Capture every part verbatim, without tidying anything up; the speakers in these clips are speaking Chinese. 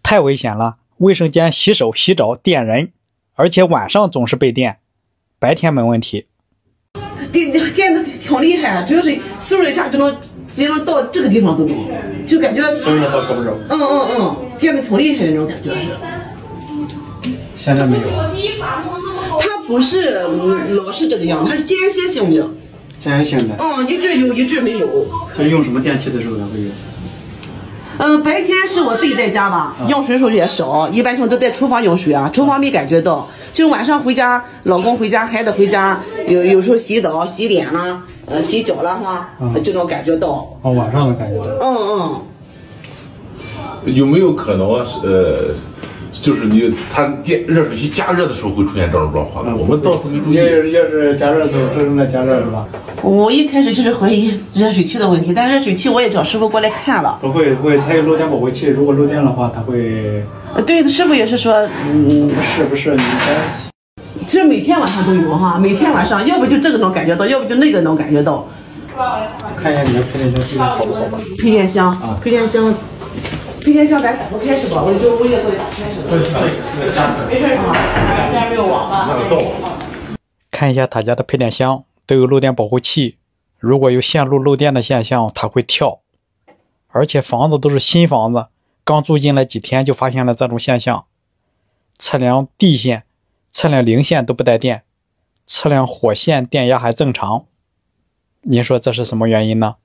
太危险了，卫生间洗手洗澡电人，而且晚上总是被电，白天没问题。 电电的挺厉害，主要是嗖一下就能直接能到这个地方都能，就感觉嗖一下到胳膊肘。 嗯嗯嗯，电的挺厉害的那种感觉是。 现在没有啊？ 它不是老是这个样，它是间歇性的。 间歇性的。 嗯，一阵有，一阵没有。 就是用什么电器的时候才会有？ 嗯，白天是我自己在家吧，啊、用水时候也少，一般性都在厨房用水啊，厨房没感觉到。就晚上回家，老公回家，孩子回家，有有时候洗澡、洗脸啦，呃，洗脚了哈，啊、就能感觉到。 哦，晚上能感觉到。 嗯嗯。有没有可能呃？就是你，它电热水器加热的时候会出现这种状况的。我们到时候没注意。 要是要是加热的时候，这正在加热是吧？ 我一开始就是怀疑热水器的问题，但热水器我也找师傅过来看了。 不会，不会，它有漏电保护器，如果漏电的话，它会。 对，师傅也是说， 嗯，不是不是，你其实每天晚上都有哈，每天晚上要不就这个能感觉到，要不就那个能感觉到。 看一下你的配电箱质量好不好吧？ 配电箱啊，配电箱。配电箱咱打不开是吧？我就我也会打开是吧？没事啊，家没有网吧。 看一下他家的配电箱都有漏电保护器，如果有线路漏电的现象，它会跳。而且房子都是新房子，刚住进来几天就发现了这种现象。测量地线、测量零线都不带电，测量火线电压还正常。您说这是什么原因呢？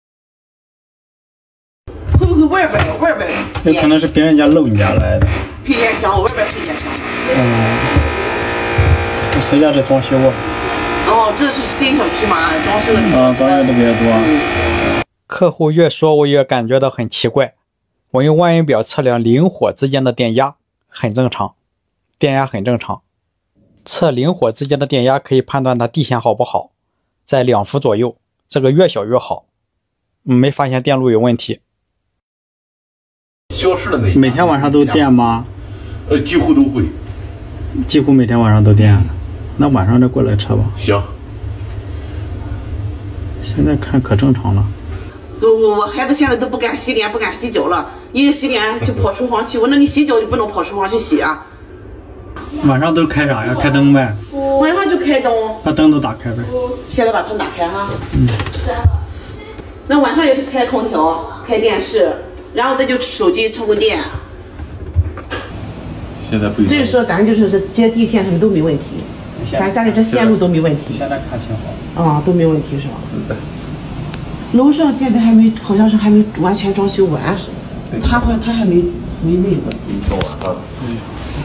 会不会外边有外边有？ 有可能是别人家漏你家来的。 配电箱，我外边配电箱。 嗯。这谁家在装修啊？ 哦，这是新小区嘛，装修的比较多。 啊，装修的比较多。 嗯、客户越说我越感觉到很奇怪。我用万用表测量零火之间的电压，很正常，电压很正常。测零火之间的电压可以判断它地线好不好，在两伏左右，这个越小越好。嗯、没发现电路有问题。 消失的那一每天晚上都电吗？ 呃，几乎都会。 几乎每天晚上都电，那晚上再过来测吧。 行。 现在看可正常了。 我我孩子现在都不敢洗脸，不敢洗脚了，一个洗脸就跑厨房去。我说你洗脚就不能跑厨房去洗啊。 晚上都开啥呀？开灯呗。 晚上就开灯。 把灯都打开呗。 现在把灯打开哈。 嗯。 那晚上也是开空调、开电视。然后再就手机充个电。 现在不。 至于说咱就是这接地线什么都没问题，咱家里这线路都没问题。 现在看挺好。 啊，都没问题是吧？ 对。 楼上现在还没，好像是还没完全装修完是吧？他好像他还没没那个。 你等我啊。嗯。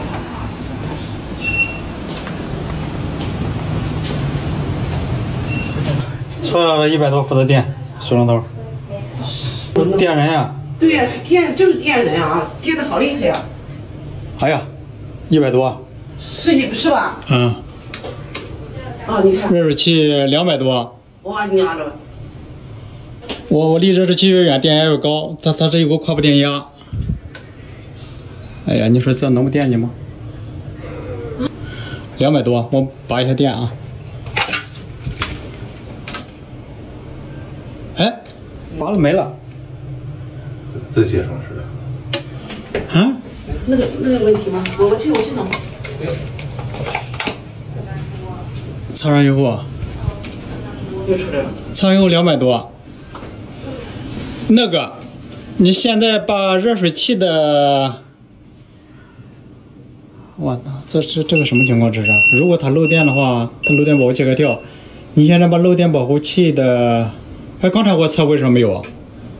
错了一百多伏的电，水龙头。电人呀、啊！ 对呀、啊，电就是电人啊，电的好厉害呀、啊！ 哎呀，一百多。 是你是吧？ 嗯。 啊，你看。 热水器两百多。 哇娘的！ 我我离热水器越远，电压越高。它它这有个跨步电压。哎呀，你说这能不电你吗？两百多，我拔一下电啊。哎，拔了没了。 在街上似的。 啊？ 那个那个问题吗？我我去我去弄。 测上以后。 又出来了。 测上以后两百多。那个，你现在把热水器的，我操，这是这个什么情况？这是？如果它漏电的话，它漏电保护器该跳。你现在把漏电保护器的，哎，刚才我测为什么没有啊？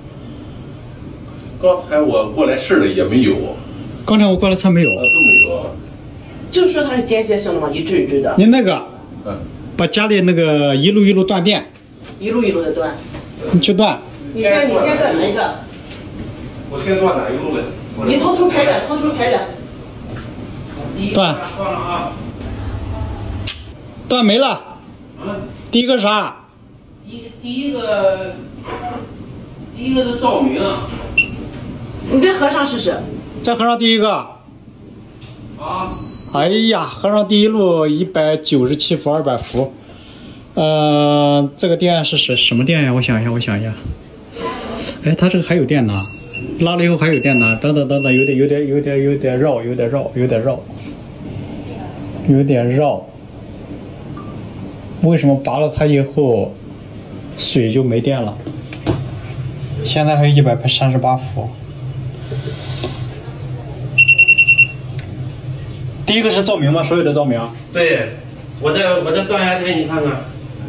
刚才我过来试了也没有。 刚才我过来测没有。 都没有。 就说它是间歇性的嘛，一阵一阵的。 你那个， 嗯， 把家里那个一路一路断电。 一路一路的断。 你去断。 你先你先断哪一个？ 我先断哪一路的？ 你偷偷排着，偷偷排着。 断。 断了啊。 断没了。 嗯。 第一个啥？ 第第一个，第一个是照明。 你再合上试试。 再合上第一个。 啊。 哎呀，合上第一路一百九十七伏，二百伏。呃，这个电是什什么电呀？我想一下，我想一下。哎，它这个还有电呢。 拉了以后还有电呢，等等等等，有点有点有点有点绕，有点绕，有点绕，有点绕。为什么拔了它以后水就没电了？现在还有一百三十八伏。第一个是照明吗？所有的照明？ 对，我的我的断压台你看看。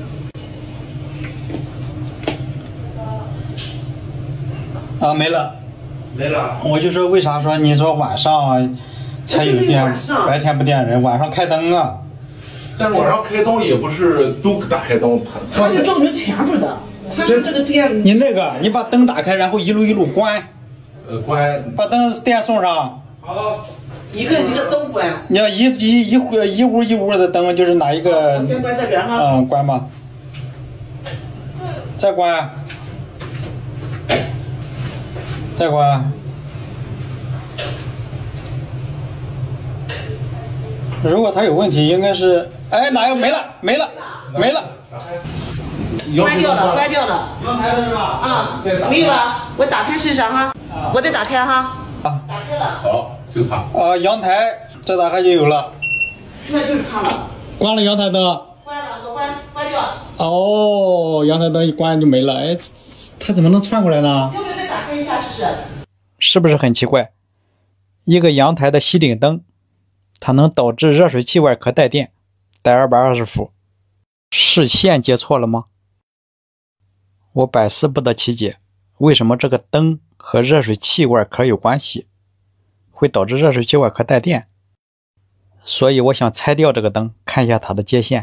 啊，没了。 没了。 我就说为啥说你说晚上才有电，白天不电人，晚上开灯啊？ 但是晚上开灯也不是都打开灯， 它是照明全部的，它是这个电。 你那个，你把灯打开，然后一路一路关， 呃，关， 把灯电送上。 好， 一个一个都关。 你要一一一户一屋一屋的灯，就是哪一个？ 我先关这边哈。 嗯，关吧。再关。再关。如果它有问题，应该是，哎，哪有没了？没了，没了。 关掉了，关掉了。 阳台的是吧？ 啊，没有啊，我打开试试哈，我得打开哈。 啊， 打开了。 好，就它。 啊，阳台这打开就有了。 那就是它了。 关了阳台灯。 关了，我关关掉。 哦，阳台灯一关就没了。哎，它怎么能窜过来呢？ 要不要再打开一下试试？ 是不是很奇怪？一个阳台的吸顶灯，它能导致热水器外壳带电，带二百二十伏，是线接错了吗？我百思不得其解，为什么这个灯和热水器外壳有关系，会导致热水器外壳带电？所以我想拆掉这个灯，看一下它的接线。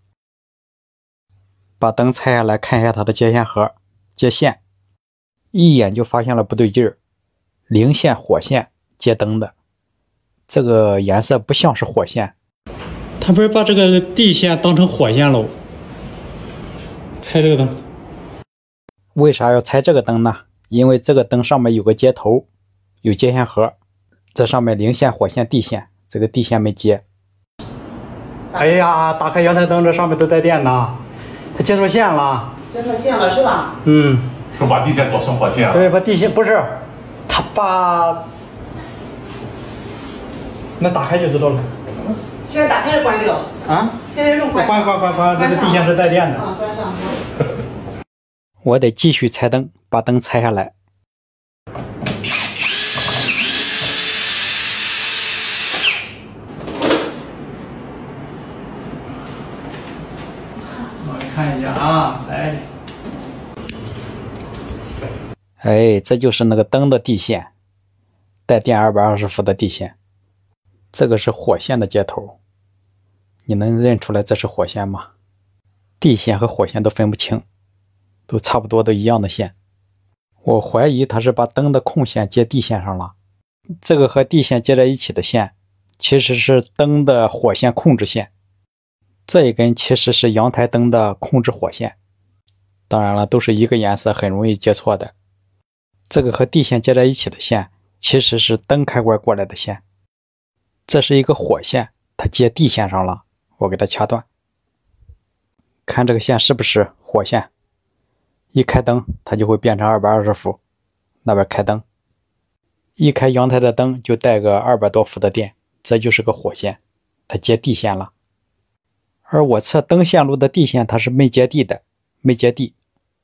把灯拆下来看一下它的接线盒、接线，一眼就发现了不对劲儿，零线火线接灯的。这个颜色不像是火线， 他不是把这个地线当成火线喽？拆这个灯， 为啥要拆这个灯呢？因为这个灯上面有个接头，有接线盒，这上面零线、火线、地线，这个地线没接。 哎呀，打开阳台灯，这上面都带电呢，它接错线了。 接错线了是吧？ 嗯， 说把地线搞成火线了。 对，把地线不是，他把。那打开就知道了。 现在打开还是关掉？ 啊？ 现在用关。 关关关关，这个地线是带电的。 啊，关上。 我得继续拆灯，把灯拆下来。 我看一下啊，来。 哎，这就是那个灯的地线，带电二百二十伏的地线。这个是火线的接头，你能认出来这是火线吗？地线和火线都分不清，都差不多都一样的线。我怀疑它是把灯的控线接地线上了。这个和地线接在一起的线，其实是灯的火线控制线。这一根其实是阳台灯的控制火线。当然了，都是一个颜色，很容易接错的。这个和地线接在一起的线，其实是灯开关过来的线。这是一个火线，它接地线上了，我给它掐断。看这个线是不是火线？一开灯，它就会变成二百二十伏。那边开灯，一开阳台的灯就带个二百多伏的电，这就是个火线，它接地线了。而我测灯线路的地线，它是没接地的，没接地，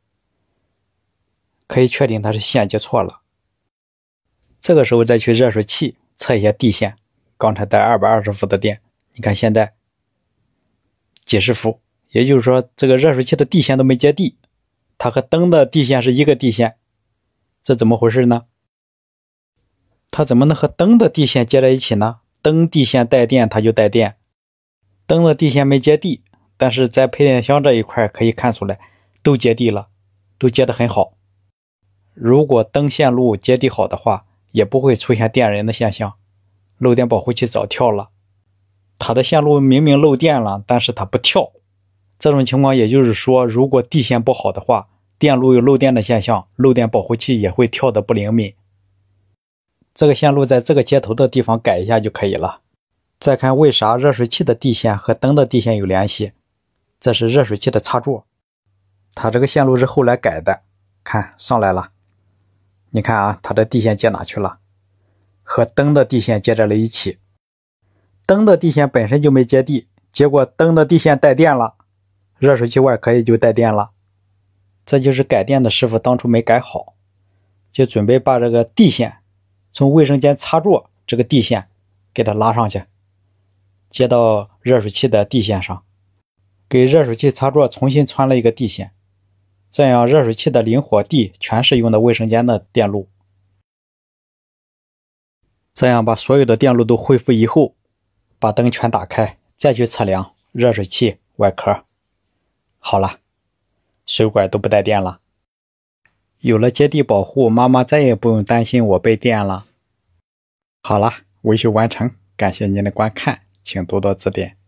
可以确定它是线接错了。这个时候再去热水器测一下地线。刚才带二百二十伏的电，你看现在几十伏，也就是说这个热水器的地线都没接地，它和灯的地线是一个地线，这怎么回事呢？它怎么能和灯的地线接在一起呢？灯地线带电它就带电，灯的地线没接地，但是在配电箱这一块可以看出来都接地了，都接得很好。如果灯线路接地好的话，也不会出现电人的现象，漏电保护器早跳了。它的线路明明漏电了，但是它不跳。这种情况也就是说，如果地线不好的话，电路有漏电的现象，漏电保护器也会跳得不灵敏。这个线路在这个接头的地方改一下就可以了。再看为啥热水器的地线和灯的地线有联系，这是热水器的插座，它这个线路是后来改的，看上来了， 你看啊，它的地线接哪去了？和灯的地线接在了一起。灯的地线本身就没接地，结果灯的地线带电了，热水器外壳也就带电了。这就是改电的师傅当初没改好，就准备把这个地线从卫生间插座这个地线给它拉上去，接到热水器的地线上，给热水器插座重新穿了一个地线，这样热水器的零火地全是用的卫生间的电路。这样把所有的电路都恢复以后，把灯全打开，再去测量热水器外壳。好了，水管都不带电了。有了接地保护，妈妈再也不用担心我被电了。好了，维修完成，感谢您的观看，请多多指点。